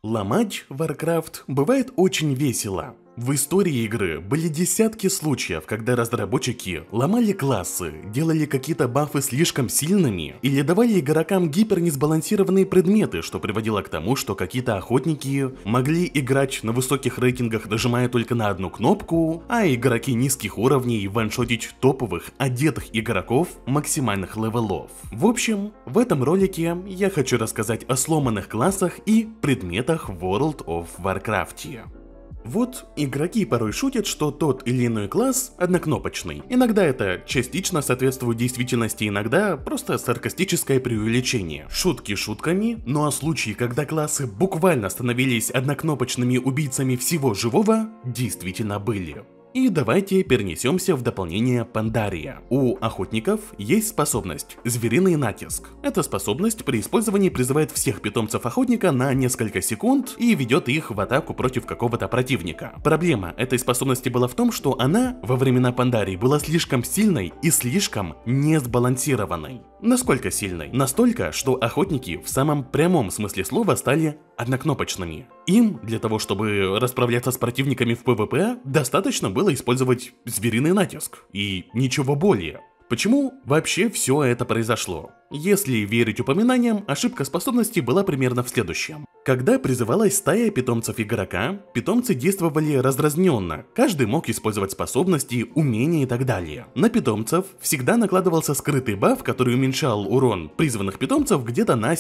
Ломать Warcraft бывает очень весело. В истории игры были десятки случаев, когда разработчики ломали классы, делали какие-то бафы слишком сильными или давали игрокам гипернесбалансированные предметы, что приводило к тому, что какие-то охотники могли играть на высоких рейтингах, нажимая только на одну кнопку, а игроки низких уровней ваншотить топовых, одетых игроков максимальных левелов. В общем, в этом ролике я хочу рассказать о сломанных классах и предметах в World of Warcraft. Вот игроки порой шутят, что тот или иной класс однокнопочный. Иногда это частично соответствует действительности, иногда просто саркастическое преувеличение. Шутки шутками, но о случае, когда классы буквально становились однокнопочными убийцами всего живого, действительно были. И давайте перенесемся в дополнение Пандария. У охотников есть способность «Звериный натиск». Эта способность при использовании призывает всех питомцев охотника на несколько секунд и ведет их в атаку против какого-то противника. Проблема этой способности была в том, что она во времена Пандарии была слишком сильной и слишком несбалансированной. Насколько сильной? Настолько, что охотники в самом прямом смысле слова стали однокнопочными. Им, для того чтобы расправляться с противниками в PvP, достаточно было использовать звериный натиск, и ничего более. Почему вообще все это произошло? Если верить упоминаниям, ошибка способности была примерно в следующем. Когда призывалась стая питомцев игрока, питомцы действовали раздразненно, каждый мог использовать способности, умения и так далее. На питомцев всегда накладывался скрытый баф, который уменьшал урон призванных питомцев где-то на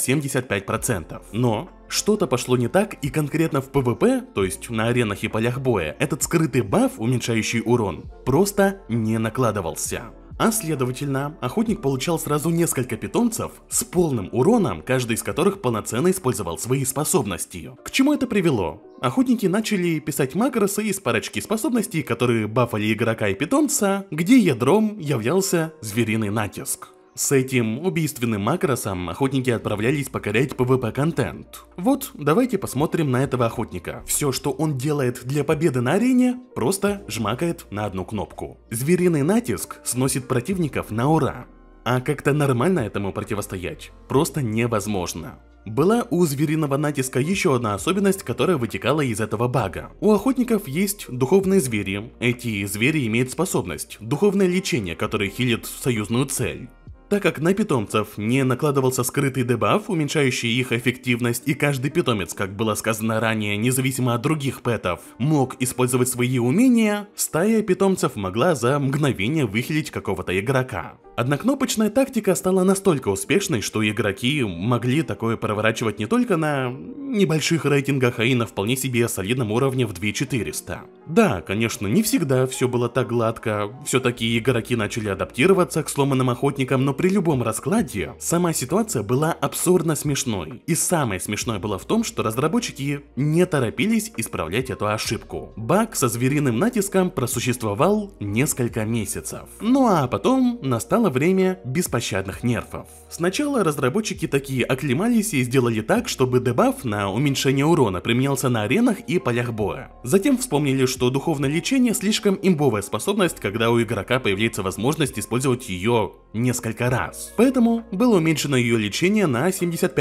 75%. Но что-то пошло не так, и конкретно в PvP, то есть на аренах и полях боя, этот скрытый баф, уменьшающий урон, просто не накладывался. А следовательно, охотник получал сразу несколько питомцев с полным уроном, каждый из которых полноценно использовал свои способности. К чему это привело? Охотники начали писать макросы из парочки способностей, которые бафали игрока и питомца, где ядром являлся звериный натиск. С этим убийственным макросом охотники отправлялись покорять PvP-контент. Вот, давайте посмотрим на этого охотника. Все, что он делает для победы на арене, просто жмакает на одну кнопку. Звериный натиск сносит противников на ура. А как-то нормально этому противостоять просто невозможно. Была у звериного натиска еще одна особенность, которая вытекала из этого бага. У охотников есть духовные звери. Эти звери имеют способность – духовное лечение, которое хилит союзную цель. Так как на питомцев не накладывался скрытый дебаф, уменьшающий их эффективность, и каждый питомец, как было сказано ранее, независимо от других пэтов, мог использовать свои умения, стая питомцев могла за мгновение выхилить какого-то игрока. Однокнопочная тактика стала настолько успешной, что игроки могли такое проворачивать не только на небольших рейтингах, а и на вполне себе солидном уровне в 2400. Да, конечно, не всегда все было так гладко, все-таки игроки начали адаптироваться к сломанным охотникам, но при любом раскладе сама ситуация была абсурдно смешной. И самое смешное было в том, что разработчики не торопились исправлять эту ошибку. Баг со звериным натиском просуществовал несколько месяцев. Ну а потом настало время беспощадных нерфов. Сначала разработчики такие оклемались и сделали так, чтобы дебаф на уменьшение урона применялся на аренах и полях боя. Затем вспомнили, что духовное лечение слишком имбовая способность, когда у игрока появляется возможность использовать ее несколько раз. Поэтому было уменьшено ее лечение на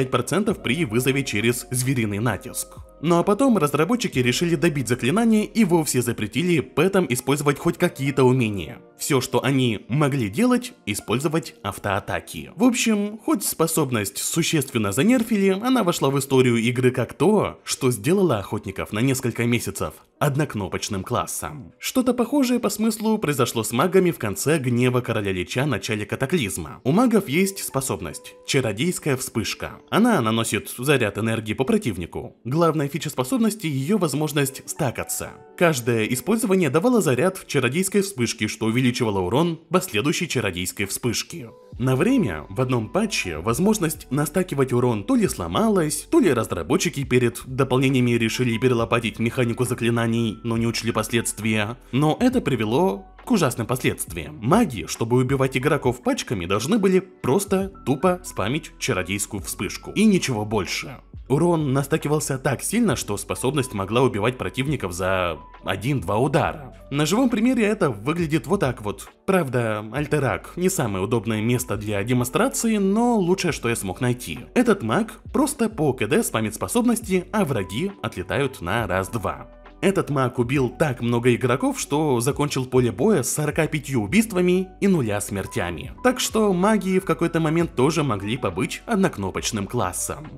75% при вызове через звериный натиск. Ну а потом разработчики решили добить заклинание и вовсе запретили пэтам использовать хоть какие-то умения. Все, что они могли делать, использовать автоатаки. В общем, хоть способность существенно занерфили, она вошла в историю игры как то, что сделало охотников на несколько месяцев однокнопочным классом. Что-то похожее по смыслу произошло с магами в конце Гнева Короля Лича в начале Катаклизма. У магов есть способность – Чародейская вспышка. Она наносит заряд энергии по противнику. Главная фича способности – ее возможность стакаться. Каждое использование давало заряд Чародейской вспышки, что увеличивало урон последующей Чародейской вспышки. На время в одном патче возможность настакивать урон то ли сломалась, то ли разработчики перед дополнениями решили перелопатить механику заклинаний, но не учли последствия. Но это привело к ужасным последствиям. Маги, чтобы убивать игроков пачками, должны были просто тупо спамить чародейскую вспышку. И ничего больше. Урон настакивался так сильно, что способность могла убивать противников за 1-2 удара. На живом примере это выглядит вот так вот. Правда, Альтерак не самое удобное место для демонстрации, но лучшее, что я смог найти. Этот маг просто по КД спамит способности, а враги отлетают на раз-два. Этот маг убил так много игроков, что закончил поле боя с 45 убийствами и 0 смертями. Так что маги в какой-то момент тоже могли побыть однокнопочным классом.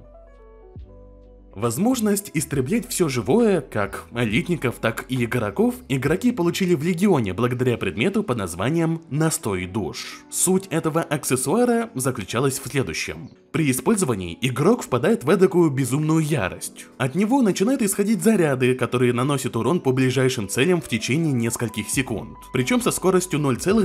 Возможность истреблять все живое, как элитников, так и игроков, игроки получили в Легионе благодаря предмету под названием «Настой душ». Суть этого аксессуара заключалась в следующем. При использовании игрок впадает в эдакую безумную ярость. От него начинают исходить заряды, которые наносят урон по ближайшим целям в течение нескольких секунд. Причем со скоростью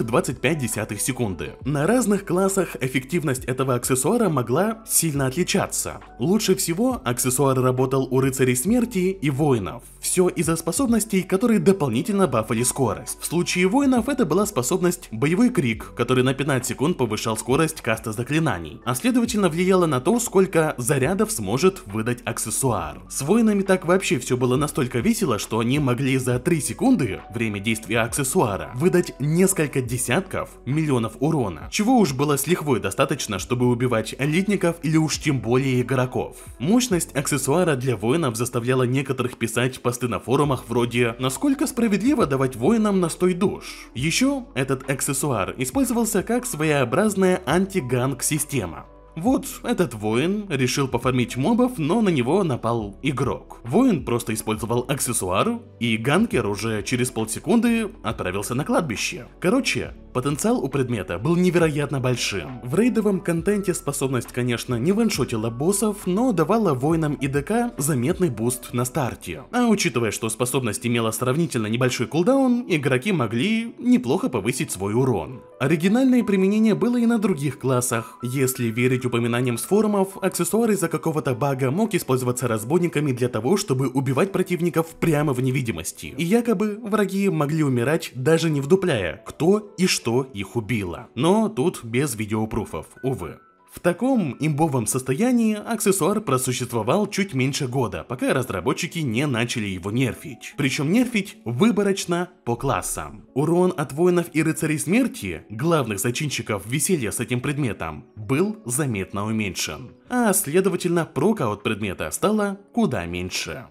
0,25 секунды. На разных классах эффективность этого аксессуара могла сильно отличаться. Лучше всего аксессуар работал у рыцарей смерти и воинов. Все из-за способностей, которые дополнительно бафали скорость. В случае воинов это была способность боевой крик, который на 15 секунд повышал скорость каста заклинаний, а следовательно влияло на то, сколько зарядов сможет выдать аксессуар. С воинами так вообще все было настолько весело, что они могли за 3 секунды, время действия аксессуара, выдать несколько десятков миллионов урона, чего уж было с лихвой достаточно, чтобы убивать элитников или уж тем более игроков. Мощность аксессуара для воинов заставляла некоторых писать посты на форумах вроде «Насколько справедливо давать воинам настой душ?». Еще этот аксессуар использовался как своеобразная анти-ганг-система. Вот этот воин решил пофармить мобов, но на него напал игрок. Воин просто использовал аксессуар, и ганкер уже через полсекунды отправился на кладбище. Короче, потенциал у предмета был невероятно большим. В рейдовом контенте способность, конечно, не ваншотила боссов, но давала воинам и ДК заметный буст на старте. А учитывая, что способность имела сравнительно небольшой кулдаун, игроки могли неплохо повысить свой урон. Оригинальное применение было и на других классах. Если верить упоминаниям с форумов, аксессуар из-за какого-то бага мог использоваться разбойниками для того, чтобы убивать противников прямо в невидимости. И якобы враги могли умирать, даже не вдупляя, кто и что их убило. Но тут без видеопруфов, увы. В таком имбовом состоянии аксессуар просуществовал чуть меньше года, пока разработчики не начали его нерфить. Причем нерфить выборочно по классам. Урон от воинов и рыцарей смерти, главных зачинщиков веселья с этим предметом, был заметно уменьшен. А следовательно, прока от предмета стало куда меньше.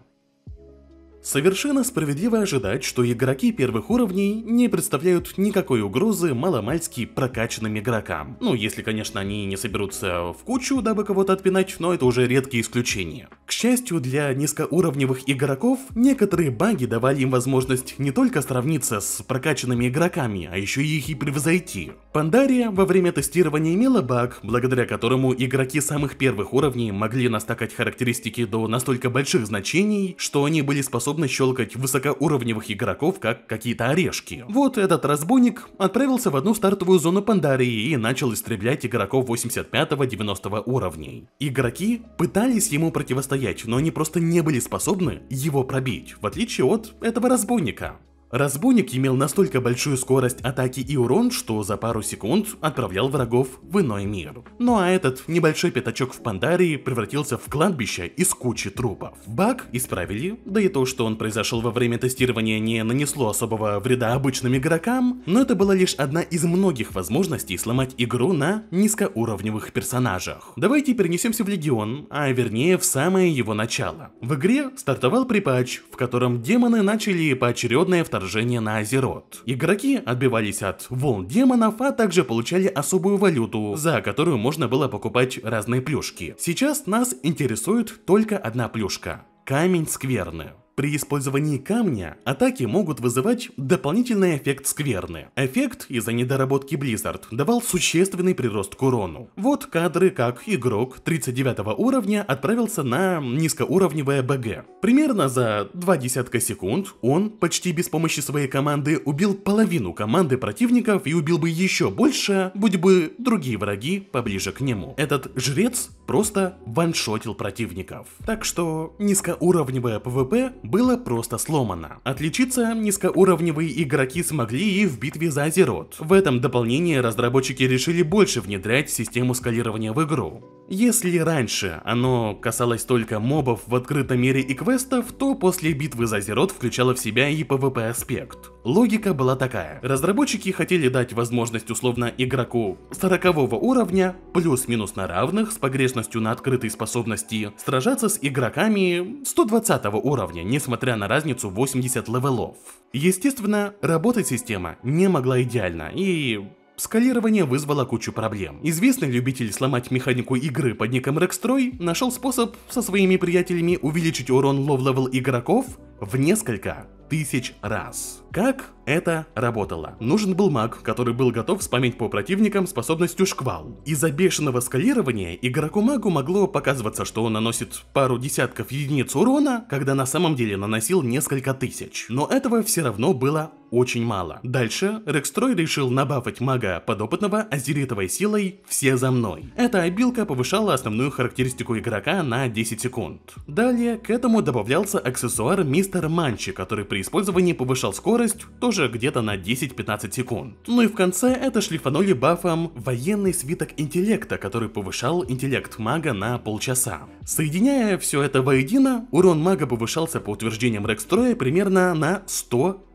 Совершенно справедливо ожидать, что игроки первых уровней не представляют никакой угрозы маломальски прокачанным игрокам. Ну, если, конечно, они не соберутся в кучу, дабы кого-то отпинать, но это уже редкие исключения. К счастью для низкоуровневых игроков, некоторые баги давали им возможность не только сравниться с прокачанными игроками, а еще и их и превзойти. Пандария во время тестирования имела баг, благодаря которому игроки самых первых уровней могли настакать характеристики до настолько больших значений, что они были способны щелкать высокоуровневых игроков как какие-то орешки. Вот этот разбойник отправился в одну стартовую зону Пандарии и начал истреблять игроков 85-90 уровней. Игроки пытались ему противостоять, но они просто не были способны его пробить, в отличие от этого разбойника. Разбойник имел настолько большую скорость атаки и урон, что за пару секунд отправлял врагов в иной мир. Ну а этот небольшой пятачок в Пандарии превратился в кладбище из кучи трупов. Баг исправили, да и то, что он произошел во время тестирования, не нанесло особого вреда обычным игрокам, но это была лишь одна из многих возможностей сломать игру на низкоуровневых персонажах. Давайте перенесемся в Легион, а вернее в самое его начало. В игре стартовал припатч, в котором демоны начали поочередное вторжение на Азерот. Игроки отбивались от волн демонов, а также получали особую валюту, за которую можно было покупать разные плюшки. Сейчас нас интересует только одна плюшка – камень скверны. При использовании камня атаки могут вызывать дополнительный эффект скверны. Эффект из-за недоработки Blizzard давал существенный прирост к урону. Вот кадры, как игрок 39 уровня отправился на низкоуровневое БГ. Примерно за 20 секунд он почти без помощи своей команды убил половину команды противников и убил бы еще больше, будь бы другие враги поближе к нему. Этот жрец просто ваншотил противников. Так что низкоуровневое ПВП было просто сломано. Отличиться низкоуровневые игроки смогли и в битве за Азерот. В этом дополнении разработчики решили больше внедрять систему скалирования в игру. Если раньше оно касалось только мобов в открытом мире и квестов, то после битвы за Азерот включало в себя и PvP аспект. Логика была такая. Разработчики хотели дать возможность условно игроку 40 уровня, плюс-минус на равных, с погрешностью на открытой способности, сражаться с игроками 120 уровня, несмотря на разницу 80 левелов. Естественно, работать система не могла идеально, и скалирование вызвало кучу проблем. Известный любитель сломать механику игры под ником Rextroy нашел способ со своими приятелями увеличить урон лоу-левел игроков в несколько тысяч раз. Как это работало? Нужен был маг, который был готов спамить по противникам способностью шквал. Из-за бешеного скалирования игроку-магу могло показываться, что он наносит пару десятков единиц урона, когда на самом деле наносил несколько тысяч. Но этого все равно было очень мало. Дальше Rextroy решил набафать мага подопытного азеритовой силой «Все за мной». Эта обилка повышала основную характеристику игрока на 10 секунд. Далее к этому добавлялся аксессуар Мистер Манчи, который при использовании повышал скорость тоже где-то на 10-15 секунд. Ну и в конце это шлифанули бафом военный свиток интеллекта, который повышал интеллект мага на полчаса. Соединяя все это воедино, урон мага повышался по утверждениям Rextroy примерно на 100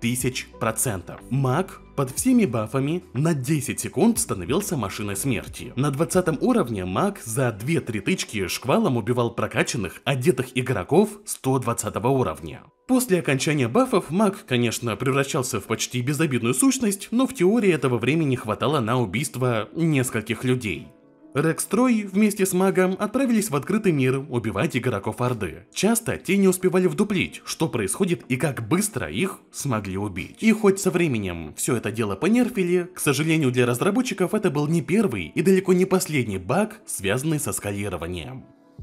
000%. Маг под всеми бафами на 10 секунд становился машиной смерти. На 20 уровне маг за 2-3 тычки шквалом убивал прокачанных, одетых игроков 120 уровня. После окончания бафов маг, конечно, превращался в почти безобидную сущность, но в теории этого времени хватало на убийство нескольких людей. Rextroy вместе с магом отправились в открытый мир убивать игроков Орды. Часто те не успевали вдуплить, что происходит и как быстро их смогли убить. И хоть со временем все это дело понерфили, к сожалению для разработчиков это был не первый и далеко не последний баг, связанный со скалированием.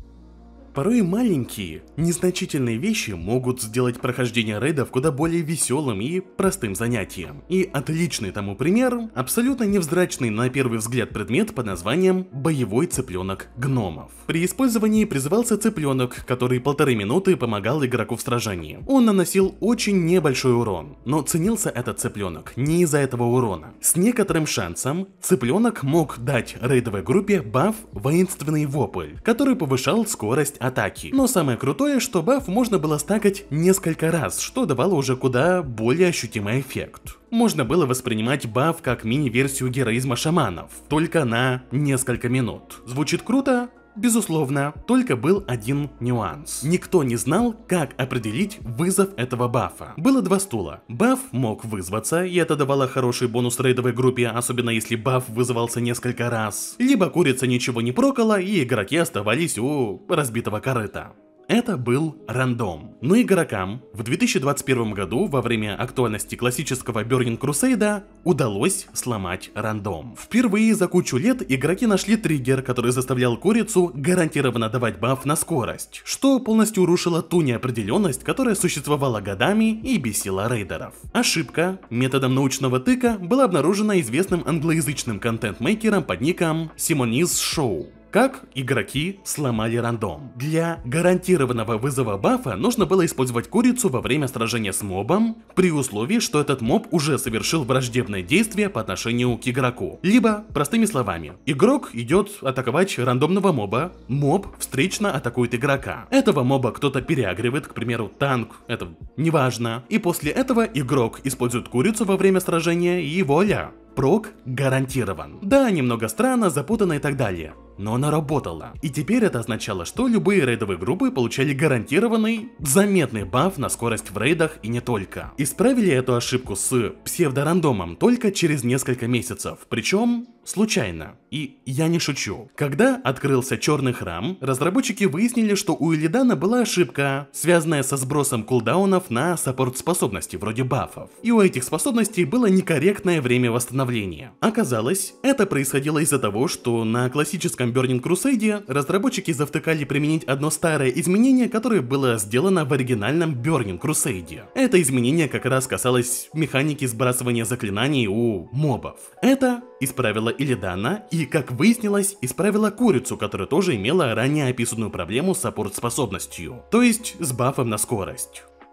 Порой маленькие, незначительные вещи могут сделать прохождение рейдов куда более веселым и простым занятием. И отличный тому пример – абсолютно невзрачный на первый взгляд предмет под названием «Боевой цыпленок гномов». При использовании призывался цыпленок, который 1,5 минуты помогал игроку в сражении. Он наносил очень небольшой урон, но ценился этот цыпленок не из-за этого урона. С некоторым шансом цыпленок мог дать рейдовой группе баф «Воинственный вопль», который повышал скорость атаки. Но самое крутое, что баф можно было стакать несколько раз, что давало уже куда более ощутимый эффект. Можно было воспринимать баф как мини-версию героизма шаманов, только на несколько минут. Звучит круто? Безусловно, только был один нюанс. Никто не знал, как определить вызов этого бафа. Было два стула. Баф мог вызваться, и это давало хороший бонус рейдовой группе, особенно если баф вызывался несколько раз. Либо курица ничего не прокала, и игроки оставались у разбитого корыта. Это был рандом. Но игрокам в 2021 году во время актуальности классического Burning Crusade удалось сломать рандом. Впервые за кучу лет игроки нашли триггер, который заставлял курицу гарантированно давать баф на скорость, что полностью рушило ту неопределенность, которая существовала годами и бесила рейдеров. Ошибка методом научного тыка была обнаружена известным англоязычным контент-мейкером под ником Simonis Show. Как игроки сломали рандом. Для гарантированного вызова бафа нужно было использовать курицу во время сражения с мобом, при условии, что этот моб уже совершил враждебное действие по отношению к игроку. Либо, простыми словами, игрок идет атаковать рандомного моба, моб встречно атакует игрока. Этого моба кто-то переагривает, к примеру, танк, это неважно. И после этого игрок использует курицу во время сражения и вуаля. Прок гарантирован. Да, немного странно, запутанно и так далее. Но она работала. И теперь это означало, что любые рейдовые группы получали гарантированный, заметный баф на скорость в рейдах и не только. Исправили эту ошибку с псевдорандомом только через несколько месяцев, причем случайно. И я не шучу. Когда открылся черный храм, разработчики выяснили, что у Илидана была ошибка, связанная со сбросом кулдаунов на саппорт-способности, вроде бафов. И у этих способностей было некорректное время восстановления. Оказалось, это происходило из-за того, что на классическом Burning Crusade разработчики завтыкали применить одно старое изменение, которое было сделано в оригинальном Burning Crusade. Это изменение как раз касалось механики сбрасывания заклинаний у мобов. Это исправило Илидана и, как выяснилось, исправила курицу, которая тоже имела ранее описанную проблему с саппорт-способностью, то есть с бафом на скорость.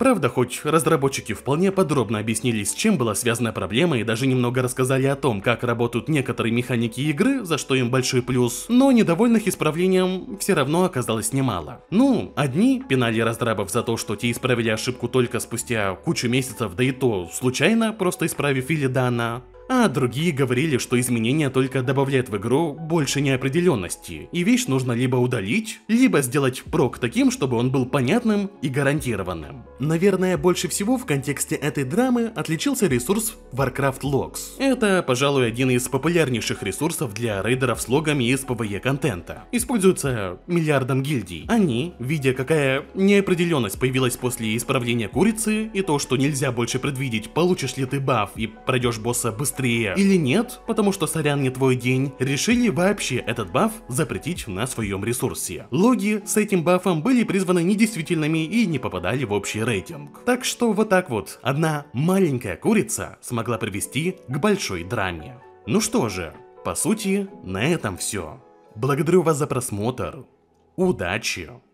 Правда, хоть разработчики вполне подробно объяснили, с чем была связана проблема и даже немного рассказали о том, как работают некоторые механики игры, за что им большой плюс, но недовольных исправлением все равно оказалось немало. Ну, одни пинали разрабов за то, что те исправили ошибку только спустя кучу месяцев, да и то случайно, просто исправив или дана. А другие говорили, что изменения только добавляют в игру больше неопределенности, и вещь нужно либо удалить, либо сделать прок таким, чтобы он был понятным и гарантированным. Наверное, больше всего в контексте этой драмы отличился ресурс Warcraft Logs. Это, пожалуй, один из популярнейших ресурсов для рейдеров с логами из PvE контента. Используется миллиардом гильдий. Они, видя, какая неопределенность появилась после исправления курицы, и то, что нельзя больше предвидеть, получишь ли ты баф и пройдешь босса быстрее или нет, потому что сорян не твой день, решили вообще этот баф запретить на своем ресурсе. Логи с этим бафом были призваны недействительными и не попадали в общий рейтинг. Так что вот так вот, одна маленькая курица смогла привести к большой драме. Ну что же, по сути, на этом все. Благодарю вас за просмотр. Удачи!